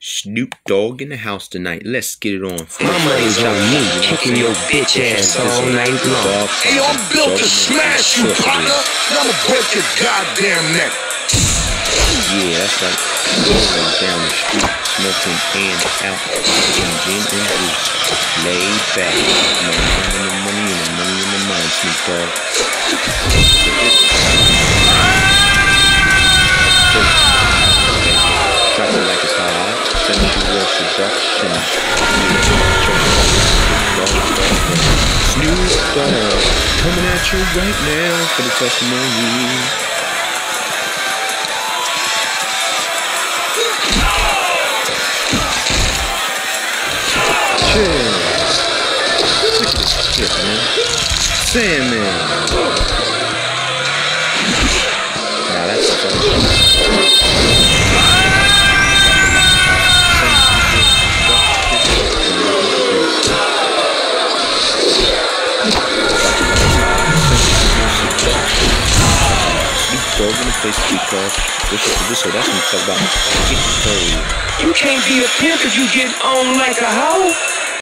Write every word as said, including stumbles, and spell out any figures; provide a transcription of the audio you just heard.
Snoop Dogg in the house tonight. Let's get it on. My money's on me, kicking your bitch ass all night long. Hey, I'm built to smash you, partner. And I'ma break your goddamn neck. Yeah, that's like rolling down the street, smoking and out, drinking gin and juice, laid back. No mind in the money and the money in the mind, Snoop Dogg. Drop it like it's hot. Sensual seduction. Snoop Dogg coming at you right now for the testimony. Shit. Look at this shit, man. Sandman. Nah, that's so Dog in the face because this is this so that's what I'm talking about. You can't be a pimp if you get on like a hoe.